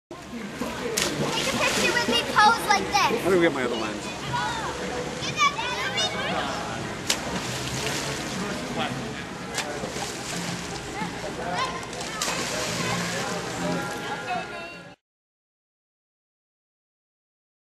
Take a picture with me, pose like this. Let me get my other lens.